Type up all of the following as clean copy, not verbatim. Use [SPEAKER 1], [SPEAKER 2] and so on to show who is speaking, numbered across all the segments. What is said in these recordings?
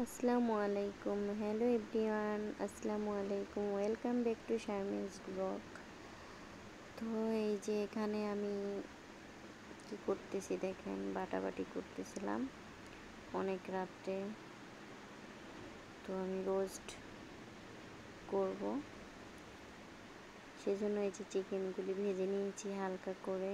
[SPEAKER 1] আসসালামু আলাইকুম, hello everyone, আসসালামু আলাইকুম, welcome back to Sharmin's blog. তো এই যে এখানে আমি কি করতেছি দেখেন, বাটাবাটি করতেছিলাম অনেক রাত্রে। তো আমি রোস্ট করব, সেজন্য এই যে চিকেনগুলি ভেজে নিয়েছি হালকা করে।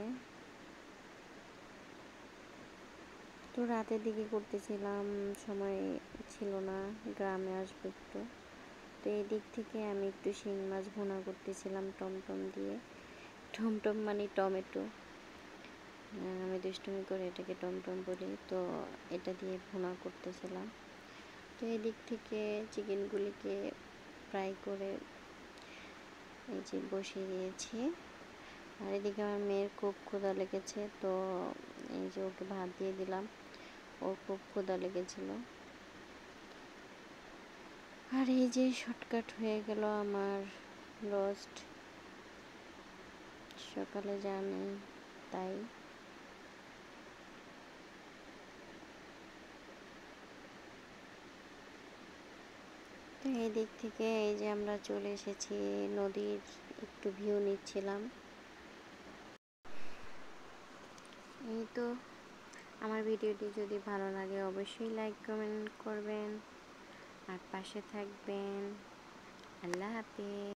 [SPEAKER 1] তো রাতের দিকে করতেছিলাম, সময় ছিল না, গ্রামে আসবো একটু। তো এই দিক থেকে আমি একটু শিং মাছ ভুনা করতেছিলাম টমটম দিয়ে। টমটম মানে টমেটো, আমি দুষ্টুমি করে এটাকে টমটম বলি। তো এটা দিয়ে ভুনা করতেছিলাম। তো এই দিক থেকে চিকেনগুলিকে ফ্রাই করে এই যে বসিয়ে দিয়েছি। আর এদিকে আমার মেয়ের খুব ক্ষুধা লেগেছে, তো এই যে ওকে ভাত দিয়ে দিলাম, ওর খুব ক্ষুধা লেগেছিল। আর এই যে শর্টকাট হয়ে গেল আমার রোস্ট, সকালে জানি তাই। তো এই দিক থেকে এই যে আমরা চলে এসেছি, নদীর একটু ভিউ নিচ্ছিলাম। এই তো, আমার ভিডিওটি যদি ভালো লাগে অবশ্যই লাইক কমেন্ট করবেন আর পাশে থাকবেন। আল্লাহ হাফেজ।